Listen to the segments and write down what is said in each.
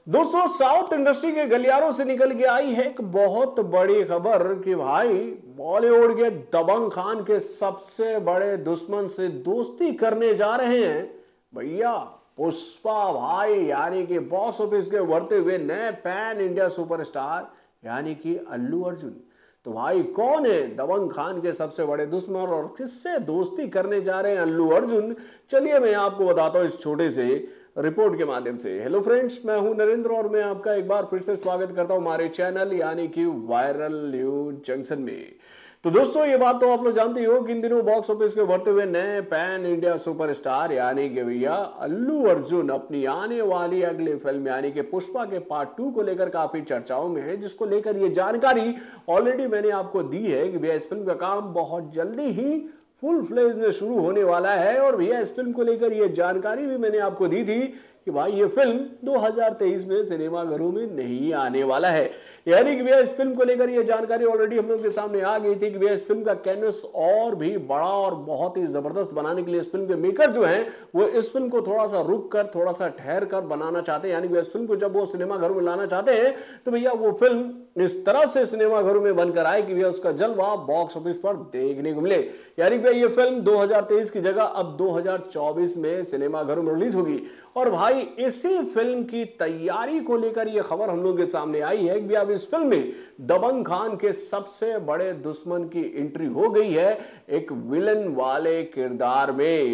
दोस्तों, south industry के गलियारों से निकल के आई है एक बहुत बड़ी खबर कि भाई बॉलीवुड के दबंग खान के सबसे बड़े दुश्मन से दोस्ती करने जा रहे हैं भैया पुष्पा भाई, यानी कि बॉक्स ऑफिस के बढ़ते हुए नए पैन इंडिया सुपरस्टार यानी कि अल्लू अर्जुन। तो भाई कौन है दबंग खान के सबसे बड़े दुश्मन और किससे दोस्ती करने जा रहे हैं अल्लू अर्जुन? चलिए मैं आपको बताता हूं इस छोटे से रिपोर्ट के माध्यम से। हेलो फ्रेंड्स, मैं हूं नरेंद्र और मैं आपका एक बार फिर से स्वागत करता हूं हमारे चैनल यानी कि वायरल न्यूज जंक्शन में। तो दोस्तों, ये बात तो आप लोग जानते ही हो कि इन दिनों बॉक्स ऑफिस के बढ़ते हुए नए पैन इंडिया सुपरस्टार यानी कि भैया अल्लू अर्जुन अपनी आने वाली अगली फिल्म यानी कि पुष्पा के पार्ट 2 को लेकर काफी चर्चाओं में है, जिसको लेकर ये जानकारी ऑलरेडी मैंने आपको दी है कि भैया इस फिल्म का काम बहुत जल्दी ही फुल फ्लेज में शुरू होने वाला है। और भैया इस फिल्म को लेकर यह जानकारी भी मैंने आपको दी थी कि भाई ये फिल्म 2023 में सिनेमाघरों में नहीं आने वाला है। यानी कि भैया इस फिल्म को लेकर यह जानकारी ऑलरेडी हम लोग के सामने आ गई थी कि भैया इस फिल्म का कैनवस और भी बड़ा और बहुत ही जबरदस्त बनाने के लिए इस फिल्म के मेकर जो हैं वो इस फिल्म को थोड़ा सा रुक कर, थोड़ा सा ठहर कर बनाना चाहते हैं। यानी कि इस फिल्म को जब वो सिनेमाघरों में लाना चाहते हैं तो भैया वो फिल्म इस तरह से सिनेमाघरों में बनकर आए कि भैया उसका जलवा बॉक्स ऑफिस पर देखने को मिले। यानी कि ये फिल्म 2023 की जगह अब 2024 में सिनेमाघरों में रिलीज होगी। और भाई इसी फिल्म की तैयारी को लेकर यह खबर हम लोग के सामने आई है कि अब इस फिल्म में दबंग खान के सबसे बड़े दुश्मन की एंट्री हो गई है एक विलन वाले किरदार में।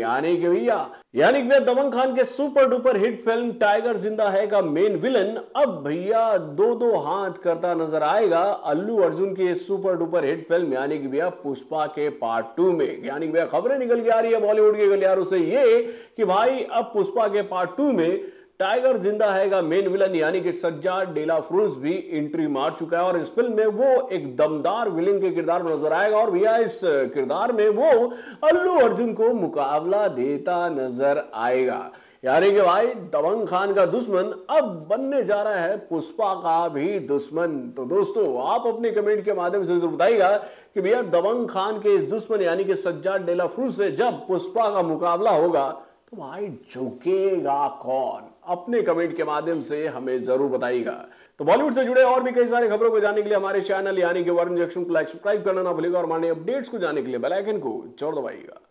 यानी कि दबंग खान के super duper hit film Tiger Zinda Hai का मेन विलन अब भैया दो दो हाथ करता नजर आएगा अल्लू अर्जुन की इस सुपर डुपर हिट फिल्म यानी कि भैया पुष्पा के पार्ट 2 में। यानी कि भैया खबरें निकल के आ रही है बॉलीवुड के गलियारों से ये कि भाई अब पुष्पा के पार्ट 2 में टाइगर जिंदा है का मेन विलन यानी कि सज्जाद डेला फरूज भी एंट्री मार चुका है और इस फिल्म में वो एक दमदार विलन के किरदार में नजर आएगा। और भैया इस किरदार में वो अल्लू अर्जुन को मुकाबला देता नजर आएगा। यानी कि भाई दबंग खान का दुश्मन अब बनने जा रहा है पुष्पा का भी दुश्मन। तो दोस्तों, आप अपने कमेंट के माध्यम से जरूर बताइएगा कि भैया दबंग खान के इस दुश्मन यानी कि सज्जाद डेला फरूज से जब पुष्पा का मुकाबला होगा तो भाई झुकेगा कौन? अपने कमेंट के माध्यम से हमें जरूर बताइएगा। तो बॉलीवुड से जुड़े और भी कई सारी खबरों को जानने के लिए हमारे चैनल यानी कि वायरल जंक्शन को लाइक सब्सक्राइब करना ना भूलिएगा और हमारे अपडेट्स को जानने के लिए बेल आइकन को जरूर दबाइएगा।